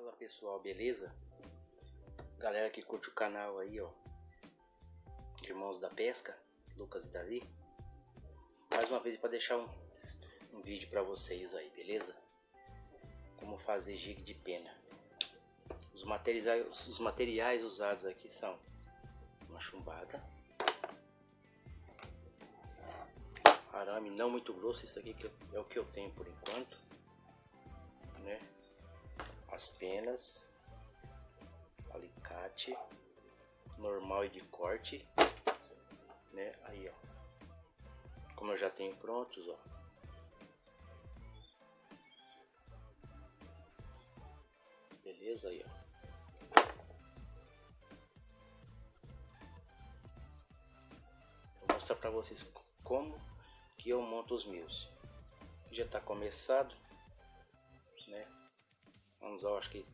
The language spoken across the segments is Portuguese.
Fala pessoal, beleza? Galera que curte o canal aí, ó, Irmãos da Pesca, Lucas e Davi. Mais uma vez para deixar um vídeo para vocês aí, beleza? Como fazer jig de pena. Os materiais usados aqui são uma chumbada, arame não muito grosso, isso aqui é o que eu tenho por enquanto, né? As penas, alicate normal e de corte, né? Aí, ó, como eu já tenho prontos, ó. Beleza, aí, ó. Vou mostrar pra vocês como que eu monto os meus. Já tá começado, né? Vamos usar, acho que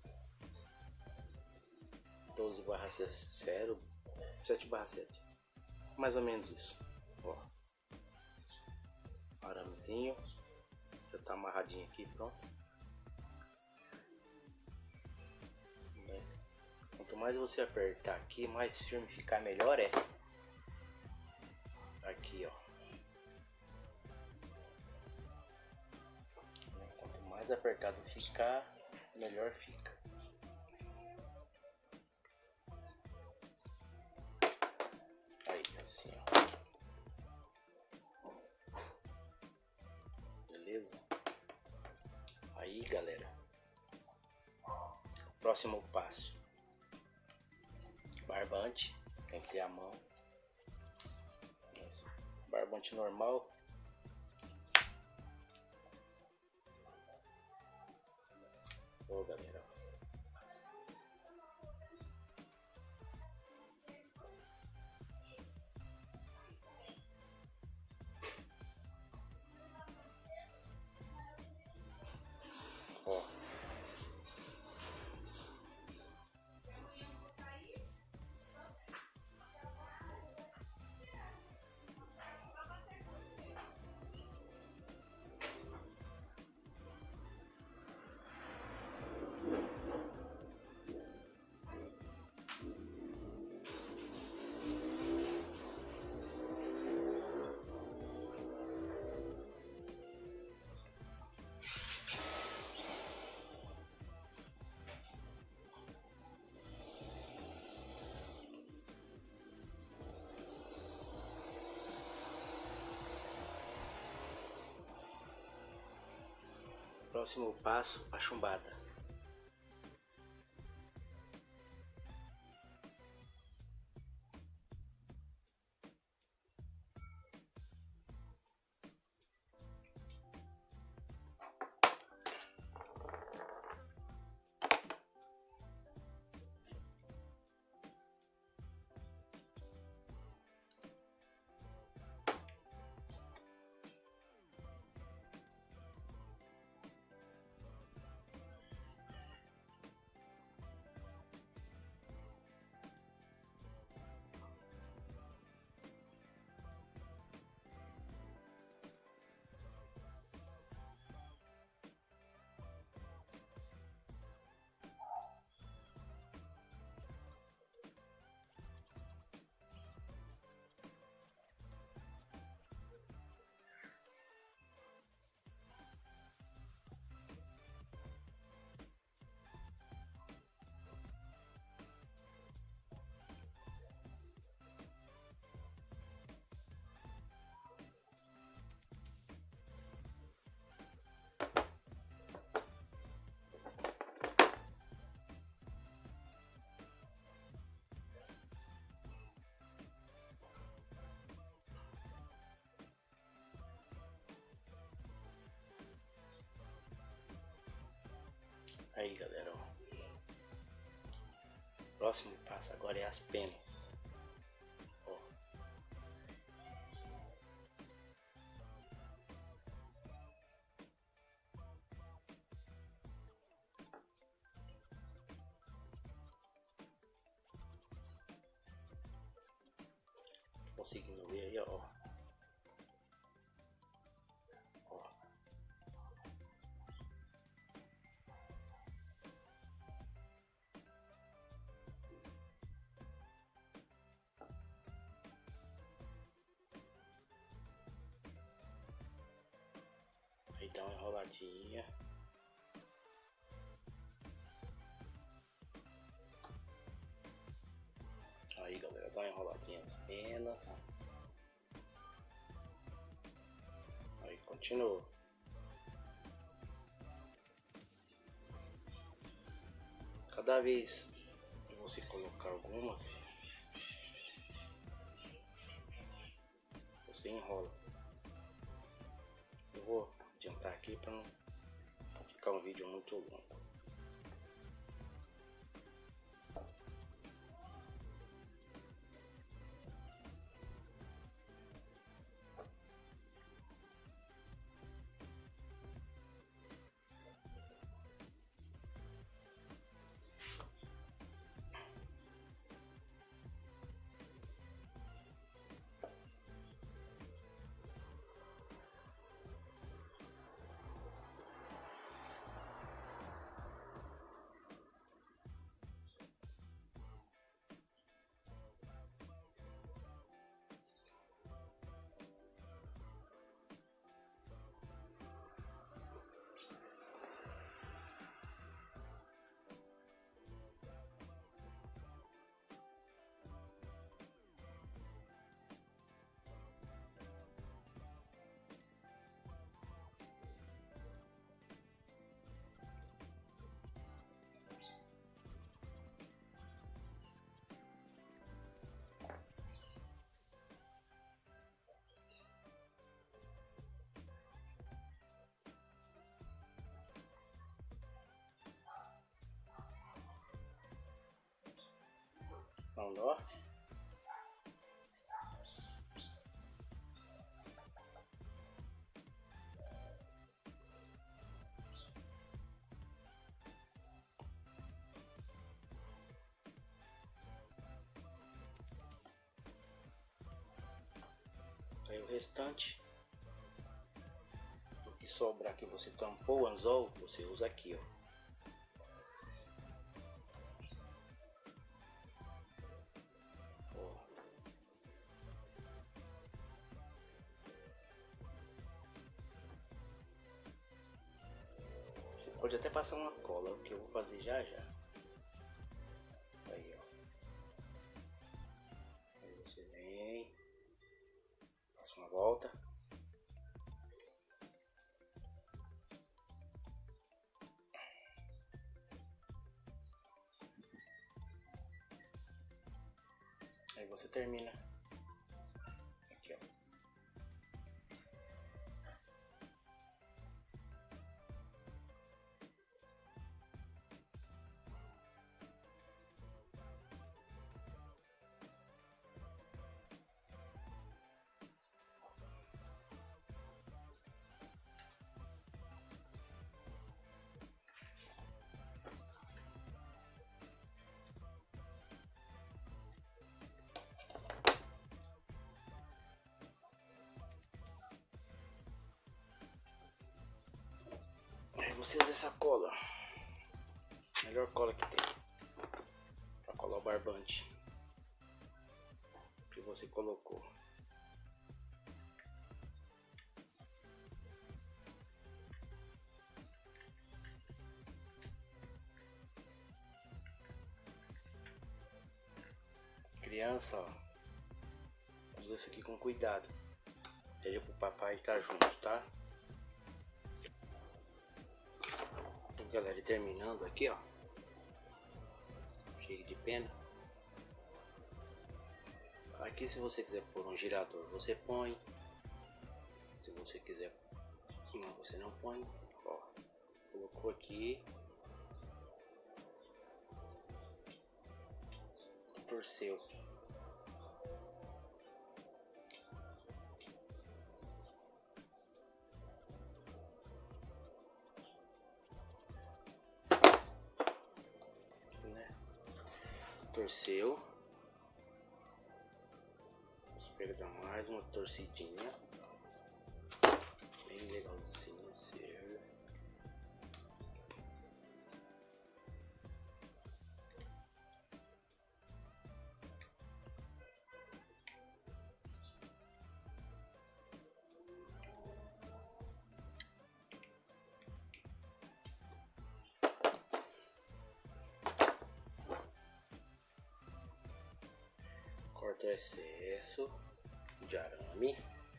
12/0, 7/7, mais ou menos isso. Ó, aramezinho já tá amarradinho aqui, pronto. Quanto mais você apertar aqui, mais firme ficar, melhor é. Aqui, ó. Quanto mais apertado ficar, melhor fica. Aí, assim, ó. Beleza? Aí, galera. Próximo passo. Barbante, tem que ter a mão. Isso. Barbante normal. Ô, galera. Ó. Próximo passo, a chumbada. Aí, galera, ó. Próximo passo agora é as penas. Ó. Conseguindo ver aí, ó. Ó. Aí dá uma enroladinha. Aí galera, dá uma enroladinha nas penas. Aí continua. Cada vez que você colocar algumas, você enrola. Eu vou adiantar aqui para não ficar um vídeo muito longo. Não dó. Aí o restante, o que sobrar que você tampou o anzol, você usa aqui, ó. Você pode até passar uma cola, o que eu vou fazer já já. Aí, ó. Aí você vem, passa uma volta. Aí você termina aqui, ó. Aí você usa essa cola, melhor cola que tem, pra colar o barbante que você colocou. Criança, ó, usa isso aqui com cuidado, pede pro papai estar junto, tá? Galera, terminando aqui, ó, cheio de pena. Aqui, se você quiser pôr um girador, você põe. Se você quiser, não, você não põe. Ó, colocou aqui, torceu. Torceu. Vamos pegar mais uma torcidinha. Bem legalzinho, serve. corta o excesso de arame.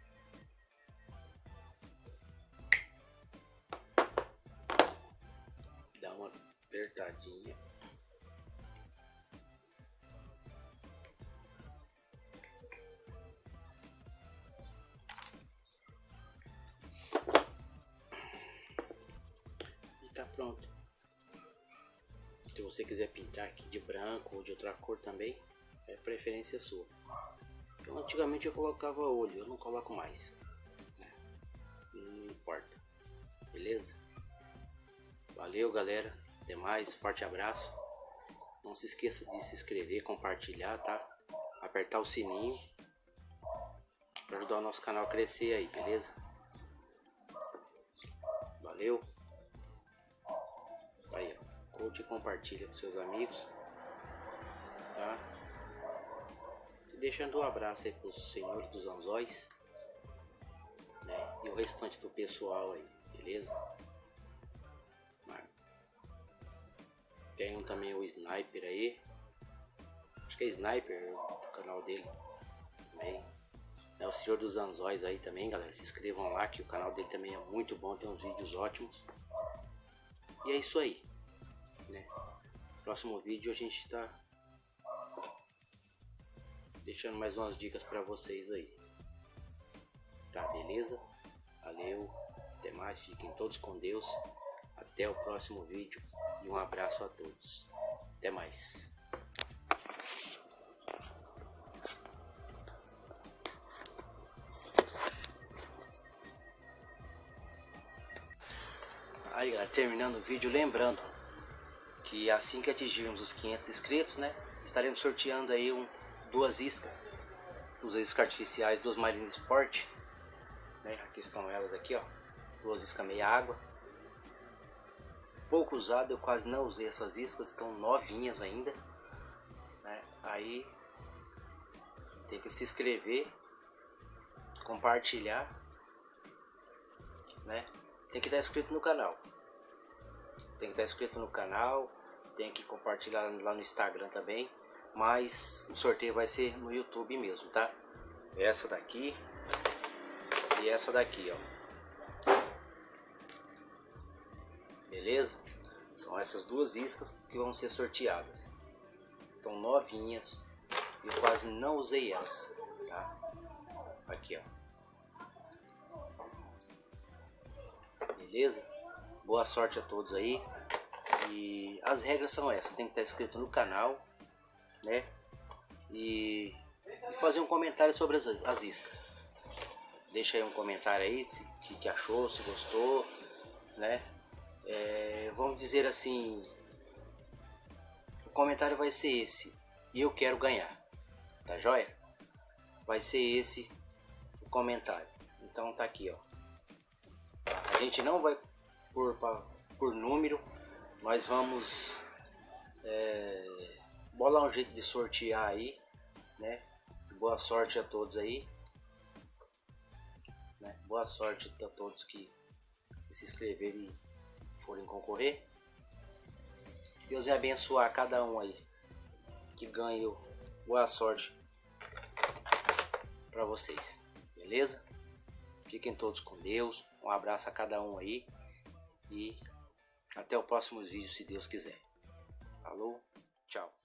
Dá uma apertadinha. E tá pronto. Se você quiser pintar aqui de branco ou de outra cor também, é preferência sua. Então, antigamente eu colocava olho, eu não coloco mais, né? Não importa, beleza? Valeu, galera, até mais, forte abraço. Não se esqueça de se inscrever, compartilhar, tá? Apertar o sininho para ajudar o nosso canal a crescer aí, beleza? Valeu. Aí, ó, curte e compartilha com seus amigos, tá? Deixando um abraço aí pro Senhor dos Anzóis, né? E o restante do pessoal aí, beleza? Tem também o Sniper aí, acho que é Sniper o canal dele também. É o Senhor dos Anzóis aí também, galera. Se inscrevam lá que o canal dele também é muito bom, tem uns vídeos ótimos. E é isso aí, né? Próximo vídeo a gente tá deixando mais umas dicas para vocês aí, tá, beleza? Valeu, até mais, fiquem todos com Deus, até o próximo vídeo e um abraço a todos, até mais. Aí, galera, terminando o vídeo, lembrando que assim que atingirmos os 500 inscritos, né, estaremos sorteando aí duas iscas artificiais, duas Marine Sport, né? Aqui estão elas aqui, ó, duas iscas meia água, pouco usado, eu quase não usei essas iscas, estão novinhas ainda, né? Aí tem que se inscrever, compartilhar, né? Tem que estar inscrito no canal, tem que compartilhar lá no Instagram também. Mas o sorteio vai ser no YouTube mesmo, tá? Essa daqui e essa daqui, ó. Beleza? São essas duas iscas que vão ser sorteadas. Estão novinhas. Eu quase não usei elas, tá? Aqui, ó. Beleza? Boa sorte a todos aí. E as regras são essas. Tem que estar inscrito no canal, né? E fazer um comentário sobre as iscas. Deixa aí um comentário aí, o que achou, se gostou, né? Vamos dizer assim, o comentário vai ser esse: eu quero ganhar, tá joia? Vai ser esse o comentário. Então tá aqui, ó. A gente não vai por número, nós vamos bolar um jeito de sortear aí, né? Boa sorte a todos aí, né? Boa sorte a todos que se inscreverem e forem concorrer. Deus vai abençoar cada um aí que ganhe. Boa sorte para vocês, beleza? Fiquem todos com Deus. Um abraço a cada um aí e até o próximo vídeo, se Deus quiser. Falou, tchau.